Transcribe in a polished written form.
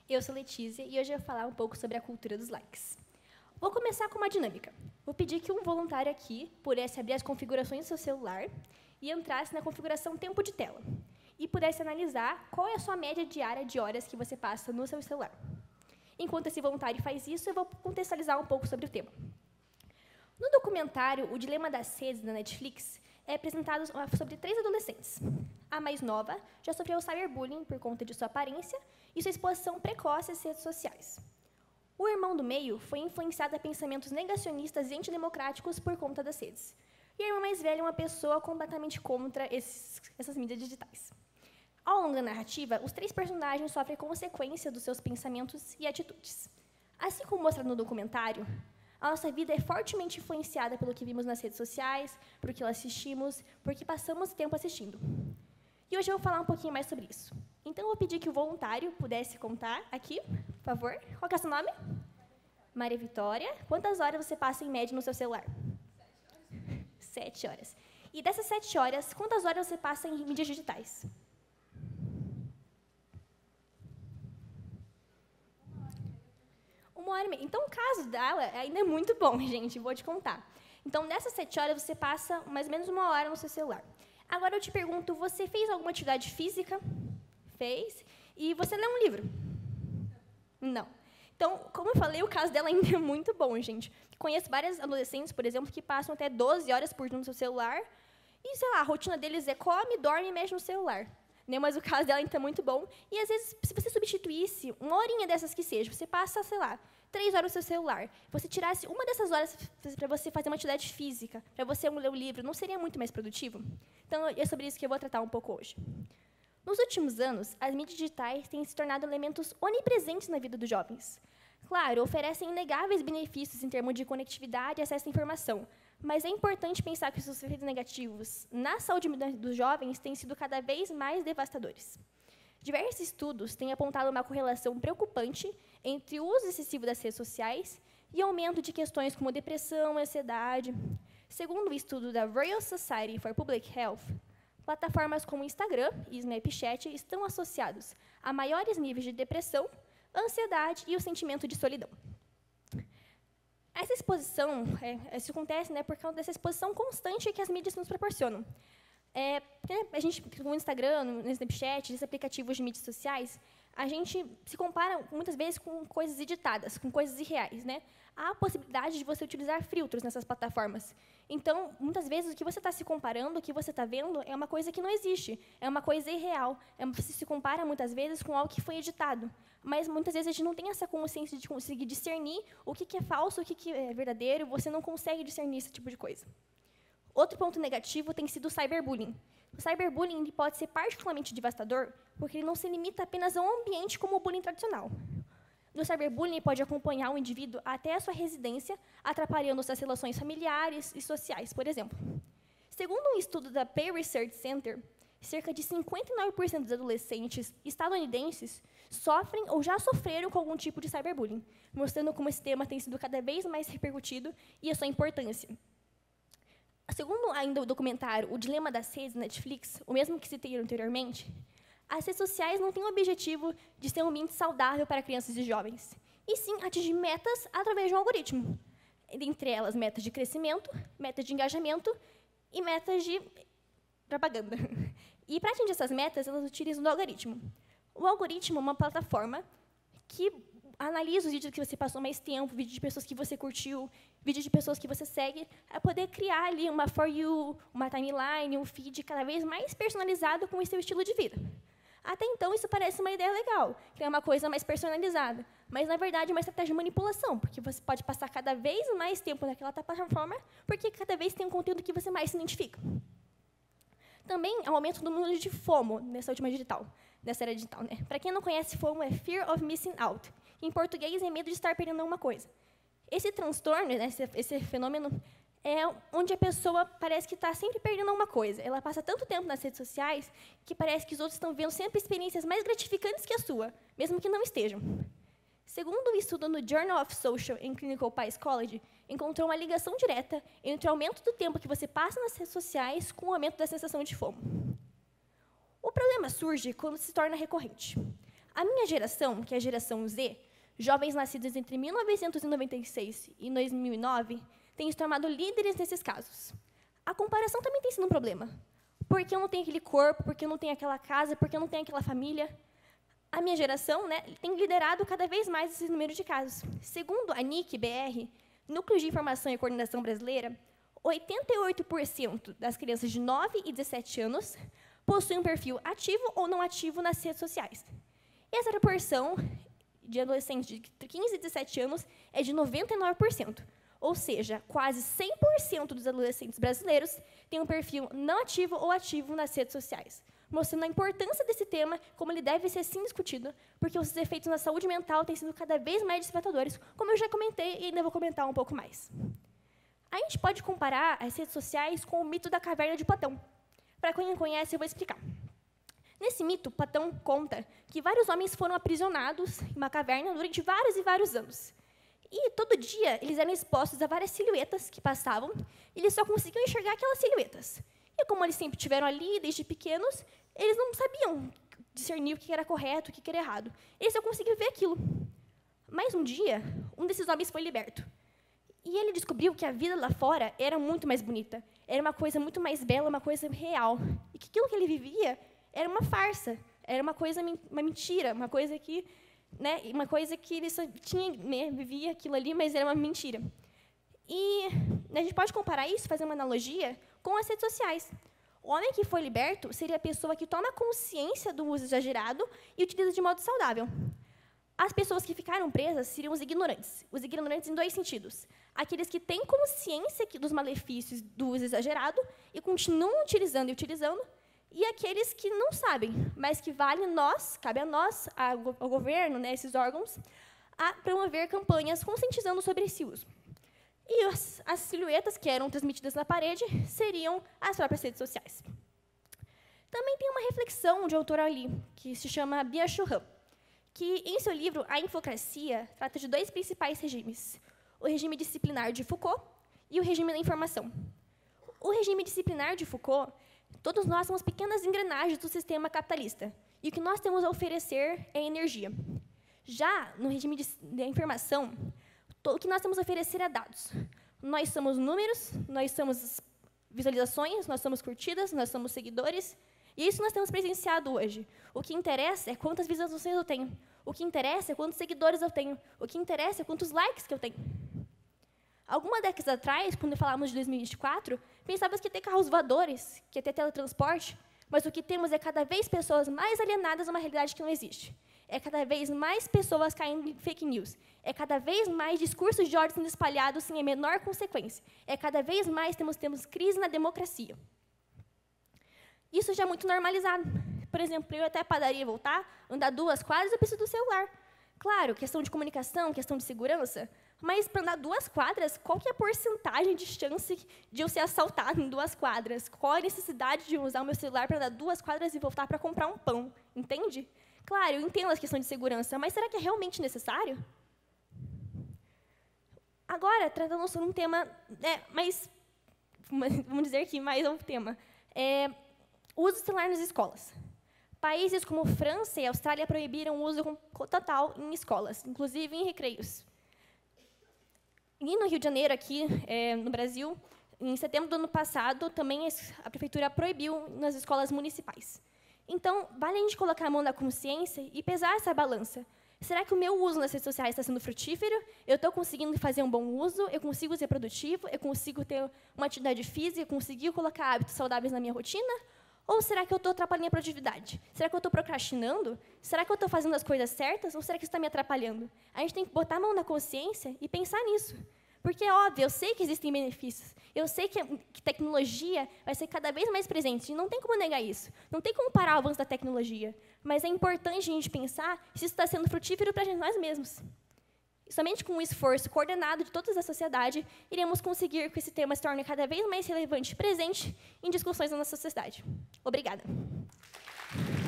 Eu sou Letícia e hoje eu vou falar um pouco sobre a cultura dos likes. Vou começar com uma dinâmica. Vou pedir que um voluntário aqui pudesse abrir as configurações do seu celular e entrasse na configuração tempo de tela e pudesse analisar qual é a sua média diária de horas que você passa no seu celular. Enquanto esse voluntário faz isso, eu vou contextualizar um pouco sobre o tema. No documentário O Dilema das Redes, da Netflix, é apresentado sobre 3 adolescentes. A mais nova já sofreu cyberbullying por conta de sua aparência e sua exposição precoce às redes sociais. O irmão do meio foi influenciado a pensamentos negacionistas e antidemocráticos por conta das redes. E a irmã mais velha é uma pessoa completamente contra essas mídias digitais. Ao longo da narrativa, os 3 personagens sofrem consequência dos seus pensamentos e atitudes. Assim como mostrado no documentário, a nossa vida é fortemente influenciada pelo que vimos nas redes sociais, por que assistimos, por que passamos tempo assistindo. E hoje eu vou falar um pouquinho mais sobre isso. Então, eu vou pedir que o voluntário pudesse contar aqui, por favor. Qual que é o seu nome? Maria Vitória. Quantas horas você passa, em média, no seu celular? 7 horas. E dessas 7 horas, quantas horas você passa em mídias digitais? 1h30. Então, o caso dela ainda é muito bom, gente, vou te contar. Então, nessas 7 horas, você passa mais ou menos 1 hora no seu celular. Agora, eu te pergunto, você fez alguma atividade física? Fez. E você leu um livro? Não. Então, como eu falei, o caso dela ainda é muito bom, gente. Conheço várias adolescentes, por exemplo, que passam até 12 horas por dia no seu celular. E, sei lá, a rotina deles é come, dorme e mexe no celular. Mas o caso dela ainda é muito bom. E, às vezes, se você substituísse 1 horinha dessas que seja, você passa, sei lá, 3 horas no seu celular, você tirasse uma dessas horas para você fazer uma atividade física, para você ler um livro, não seria muito mais produtivo? Então, é sobre isso que eu vou tratar um pouco hoje. Nos últimos anos, as mídias digitais têm se tornado elementos onipresentes na vida dos jovens. Claro, oferecem inegáveis benefícios em termos de conectividade e acesso à informação, mas é importante pensar que os efeitos negativos na saúde dos jovens têm sido cada vez mais devastadores. Diversos estudos têm apontado uma correlação preocupante entre o uso excessivo das redes sociais e aumento de questões como depressão e ansiedade. Segundo o estudo da Royal Society for Public Health, plataformas como Instagram e Snapchat estão associados a maiores níveis de depressão, ansiedade e o sentimento de solidão. Essa exposição, isso acontece por causa dessa exposição constante que as mídias nos proporcionam. A gente, no Instagram, no Snapchat, nesses aplicativos de mídias sociais, a gente se compara, muitas vezes, com coisas editadas, com coisas irreais. Há a possibilidade de você utilizar filtros nessas plataformas. Então, muitas vezes, o que você está se comparando, o que você está vendo, é uma coisa que não existe, é uma coisa irreal. Você se compara, muitas vezes, com algo que foi editado. Mas, muitas vezes, a gente não tem essa consciência de conseguir discernir o que é falso, o que é verdadeiro, você não consegue discernir esse tipo de coisa. Outro ponto negativo tem sido o cyberbullying. O cyberbullying pode ser particularmente devastador porque ele não se limita apenas a um ambiente como o bullying tradicional. O cyberbullying pode acompanhar o indivíduo até a sua residência, atrapalhando suas relações familiares e sociais, por exemplo. Segundo um estudo da Pew Research Center, cerca de 59% dos adolescentes estadunidenses sofrem ou já sofreram com algum tipo de cyberbullying, mostrando como esse tema tem sido cada vez mais repercutido e a sua importância. Segundo ainda o documentário O Dilema das Redes, da Netflix, o mesmo que citei anteriormente, as redes sociais não têm o objetivo de ser um ambiente saudável para crianças e jovens, e sim atingir metas através de um algoritmo. Entre elas, metas de crescimento, metas de engajamento e metas de propaganda. E, para atingir essas metas, elas utilizam o algoritmo. O algoritmo é uma plataforma que analisa os vídeos que você passou mais tempo, vídeos de pessoas que você curtiu, vídeos de pessoas que você segue, para poder criar ali uma For You, uma timeline, um feed cada vez mais personalizado com o seu estilo de vida. Até então, isso parece uma ideia legal, criar uma coisa mais personalizada, mas, na verdade, é uma estratégia de manipulação, porque você pode passar cada vez mais tempo naquela plataforma, porque cada vez tem um conteúdo que você mais se identifica. Também há um aumento do número de FOMO nessa era digital. Para quem não conhece, FOMO é Fear of Missing Out. Em português, é medo de estar perdendo alguma coisa. Esse transtorno, esse fenômeno, é onde a pessoa parece que está sempre perdendo alguma coisa. Ela passa tanto tempo nas redes sociais que parece que os outros estão vendo sempre experiências mais gratificantes que a sua, mesmo que não estejam. Segundo um estudo no Journal of Social and Clinical Psychology, encontrou uma ligação direta entre o aumento do tempo que você passa nas redes sociais com o aumento da sensação de FOMO. O problema surge quando se torna recorrente. A minha geração, que é a geração Z, jovens nascidos entre 1996 e 2009, têm se tornado líderes nesses casos. A comparação também tem sido um problema. Porque eu não tenho aquele corpo, porque eu não tenho aquela casa, porque eu não tenho aquela família. A minha geração, né, tem liderado cada vez mais esse número de casos. Segundo a NIC-BR, Núcleo de Informação e Coordenação Brasileira, 88% das crianças de 9 e 17 anos possuem um perfil ativo ou não ativo nas redes sociais. E essa proporção de adolescentes de 15 e 17 anos é de 99%. Ou seja, quase 100% dos adolescentes brasileiros têm um perfil não ativo ou ativo nas redes sociais, mostrando a importância desse tema, como ele deve ser, sim, discutido, porque os efeitos na saúde mental têm sido cada vez mais devastadores, como eu já comentei e ainda vou comentar um pouco mais. A gente pode comparar as redes sociais com o mito da caverna de Platão. Para quem não conhece, eu vou explicar. Nesse mito, Platão conta que vários homens foram aprisionados em uma caverna durante vários e vários anos. E, todo dia, eles eram expostos a várias silhuetas que passavam, e eles só conseguiam enxergar aquelas silhuetas. E, como eles sempre estiveram ali, desde pequenos, eles não sabiam discernir o que era correto, o que era errado. Eles só conseguiam ver aquilo. Mas, um dia, um desses homens foi liberto. E ele descobriu que a vida lá fora era muito mais bonita. Era uma coisa muito mais bela, uma coisa real. E que aquilo que ele vivia era uma farsa. Era uma mentira, uma coisa que... uma coisa que ele só tinha, vivia aquilo ali, mas era uma mentira. E a gente pode comparar isso, fazer uma analogia, com as redes sociais. O homem que foi liberto seria a pessoa que toma consciência do uso exagerado e utiliza de modo saudável. As pessoas que ficaram presas seriam os ignorantes em dois sentidos. Aqueles que têm consciência dos malefícios do uso exagerado e continuam utilizando, e aqueles que não sabem, mas que cabe a nós, ao governo, esses órgãos, a promover campanhas conscientizando sobre esse uso. E as silhuetas que eram transmitidas na parede seriam as próprias redes sociais. Também tem uma reflexão de um autor ali, que se chama Byung-Chul Han, que, em seu livro A Infocracia, trata de dois principais regimes, o regime disciplinar de Foucault e o regime da informação. O regime disciplinar de Foucault, todos nós somos pequenas engrenagens do sistema capitalista, e o que nós temos a oferecer é energia. Já no regime da informação, o que nós temos a oferecer é dados. Nós somos números, nós somos visualizações, nós somos curtidas, nós somos seguidores, e isso nós temos presenciado hoje. O que interessa é quantas visualizações eu tenho. O que interessa é quantos seguidores eu tenho. O que interessa é quantos likes que eu tenho. Algumas décadas atrás, quando falávamos de 2024, pensávamos que ia ter carros voadores, que ia ter teletransporte, mas o que temos é cada vez pessoas mais alienadas a uma realidade que não existe. É cada vez mais pessoas caindo em fake news. É cada vez mais discursos de ódio sendo espalhados sem a menor consequência. É cada vez mais temos crise na democracia. Isso já é muito normalizado. Por exemplo, eu até a padaria voltar, andar 2 quadras, eu preciso do celular. Claro, questão de comunicação, questão de segurança, mas para andar 2 quadras, qual que é a porcentagem de chance de eu ser assaltado em 2 quadras? Qual a necessidade de usar o meu celular para andar 2 quadras e voltar para comprar um pão? Entende? Claro, eu entendo a questão de segurança, mas será que é realmente necessário? Agora, tratando sobre um tema, vamos dizer que mais é um tema, o uso do celular nas escolas. Países como França e Austrália proibiram o uso total em escolas, inclusive em recreios. E no Rio de Janeiro, aqui no Brasil, em setembro do ano passado, também a prefeitura proibiu nas escolas municipais. Então, vale a gente colocar a mão na consciência e pesar essa balança. Será que o meu uso nas redes sociais está sendo frutífero? Eu estou conseguindo fazer um bom uso? Eu consigo ser produtivo? Eu consigo ter uma atividade física? Eu consigo colocar hábitos saudáveis na minha rotina? Ou será que eu estou atrapalhando a produtividade? Será que eu estou procrastinando? Será que eu estou fazendo as coisas certas? Ou será que isso está me atrapalhando? A gente tem que botar a mão na consciência e pensar nisso. Porque, é óbvio, eu sei que existem benefícios. Eu sei que tecnologia vai ser cada vez mais presente. E não tem como negar isso. Não tem como parar o avanço da tecnologia. Mas é importante a gente pensar se isso está sendo frutífero para nós mesmos. E somente com um esforço coordenado de toda a sociedade, iremos conseguir que esse tema se torne cada vez mais relevante e presente em discussões da nossa sociedade. Obrigada.